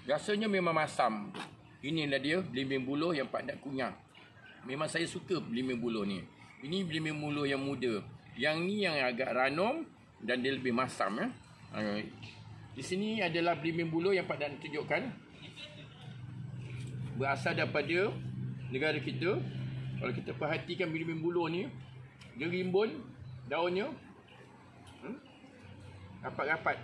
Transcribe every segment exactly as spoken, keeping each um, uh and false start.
Biasanya memang masam. Inilah dia belimbing buluh yang Pak Nat kunyah. Memang saya suka belimbing buluh ni. Ini belimbing buluh yang muda. Yang ni yang agak ranum dan dia lebih masam ya. Di sini adalah belimbing buluh yang Pak Nat tunjukkan. Berasal daripada negara kita. Kalau kita perhatikan belimbing buluh ni, dia rimbun daunnya hmm, rapat-rapat.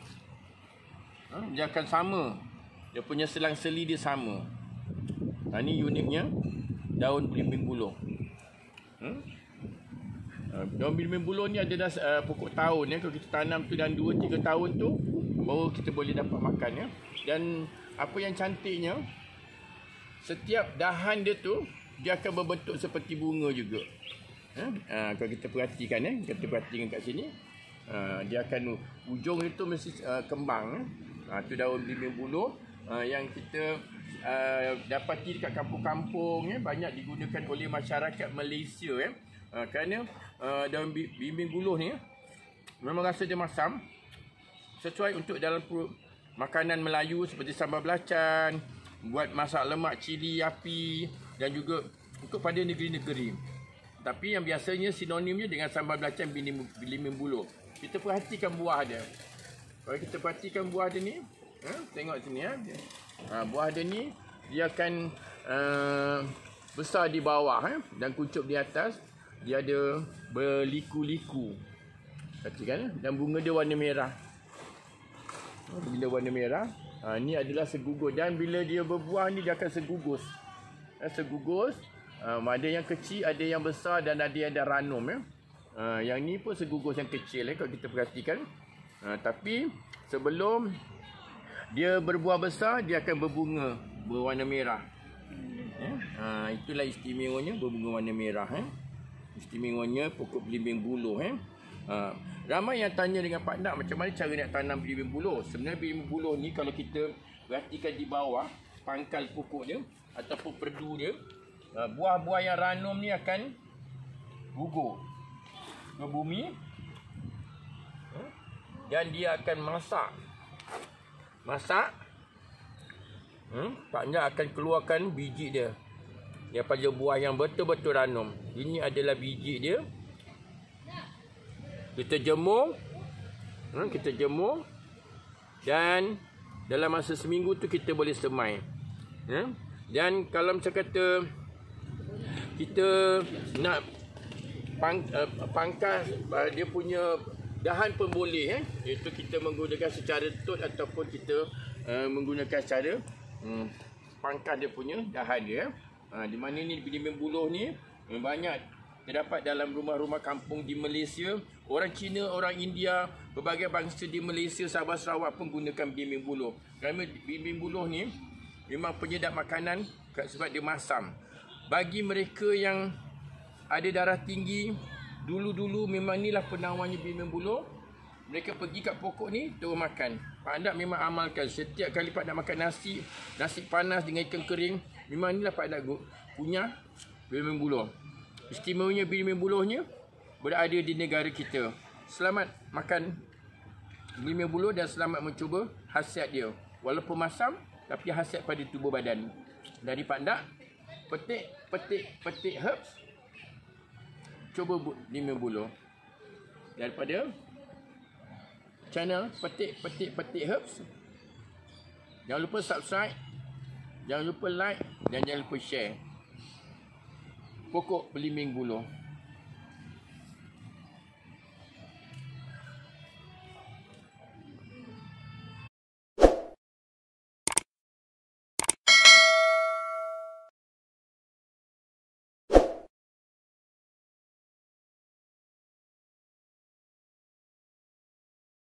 Hmm, dia akan sama. Dia punya selang-seli dia sama. Ha, ni uniknya daun belimbing buluh. Hmm? Uh, daun belimbing buluh ni adalah uh, pokok tahun ya. Kalau kita tanam tu dalam dua tiga tahun tu baru kita boleh dapat makan ya. Dan apa yang cantiknya, setiap dahan dia tu dia akan berbentuk seperti bunga juga. Ha? Uh, kalau kita perhatikan ya, kita perhatikan kat sini, uh, dia akan ujung itu mesti uh, kembang ya. Uh, tu daun belimbing buluh. Uh, yang kita uh, dapati dekat kampung-kampung ya, banyak digunakan oleh masyarakat Malaysia ya. Uh, kerana uh, daun belimbing buluh ni memang rasa dia masam, sesuai untuk dalam makanan Melayu seperti sambal belacan, buat masak lemak cili api dan juga untuk pada negeri-negeri. Tapi yang biasanya sinonimnya dengan sambal belacan belimbing buluh. Kita perhatikan buah dia. Kalau kita perhatikan buah dia ni, ha, tengok sini ya. Ha, buah dia ni dia akan uh, besar di bawah eh, dan kuncup di atas. Dia ada berliku-liku. Perhatikan eh? Dan bunga dia warna merah. Bila warna merah, ha, ni adalah segugus. Dan bila dia berbuah ni dia akan segugus. Ha, segugus. Ha, ada yang kecil, ada yang besar dan ada yang ada ranum ya. Ha, yang ni pun segugus yang kecil eh, kalau kita perhatikan. Ha, tapi sebelum dia berbuah besar, dia akan berbunga berwarna merah. Eh? Ha, itulah istimewanya berbunga warna merah. Eh? Istimewanya pokok belimbing buluh. Eh? Ha, ramai yang tanya dengan Pak Nat macam mana cara nak tanam belimbing buluh. Sebenarnya belimbing buluh ni kalau kita perhatikan di bawah pangkal pokok dia ataupun perdu dia, ha, buah-buah yang ranum ni akan gugur ke bumi. Ha? Dan dia akan masak. Masak, hmm, Pak Nat akan keluarkan biji dia daripada buah yang betul-betul ranum. Ini adalah biji dia. Kita jemur, hmm, kita jemur dan dalam masa seminggu tu kita boleh semai. Hmm? Dan kalau macam kata kita nak pang, uh, pangkas uh, dia punya dahan pun boleh eh. Iaitu kita menggunakan secara tut ataupun kita uh, menggunakan secara um, pangkas dia punya dahan dia. Uh, di mana ni belimbing buluh ni um, banyak terdapat dalam rumah-rumah kampung di Malaysia. Orang Cina, orang India, berbagai bangsa di Malaysia, Sabah Sarawak pun gunakan belimbing buluh. Kerana belimbing buluh ni memang penyedap makanan sebab dia masam. Bagi mereka yang ada darah tinggi, dulu-dulu memang inilah penawarnya belimbing buluh. Mereka pergi kat pokok ni terus makan. Pak Nat memang amalkan. Setiap kali Pak Nat makan nasi, nasi panas dengan ikan kering, memang inilah Pak Nat punya belimbing buluh. Istimewanya belimbing buluhnya berada di negara kita. Selamat makan belimbing buluh dan selamat mencuba khasiat dia. Walaupun masam, tapi khasiat pada tubuh badan. Dari Pak Nat, petik, petik, petik herbs. Cuba belimbing buluh. Daripada channel petik, petik, petik herbs. Jangan lupa subscribe, jangan lupa like dan jangan lupa share. Pokok belimbing buluh.